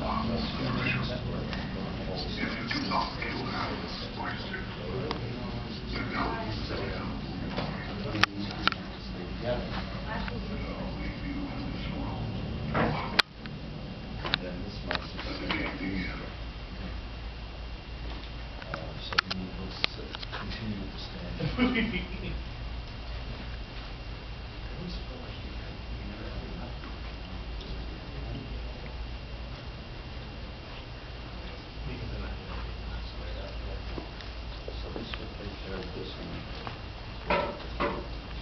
So let's continue with the stand. So this will take care of this one.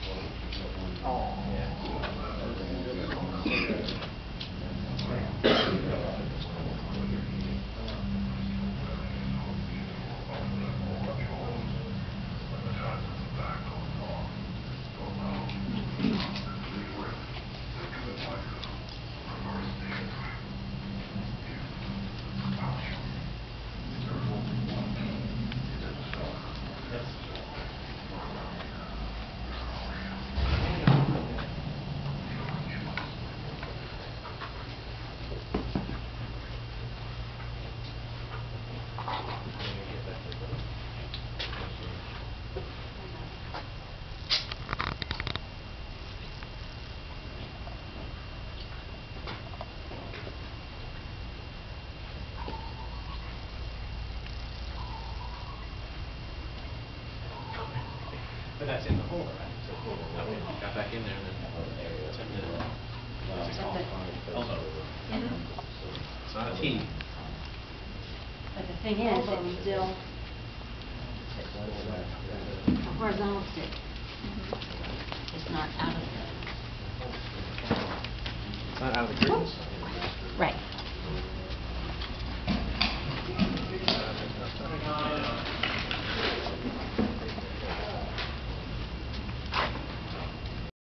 But that's in the holder, right? So, okay, got back in there and then took the elbow. It's not a T. But the thing is, it's still a horizontal stick. It's not out of the... It's not out of the greens. Right.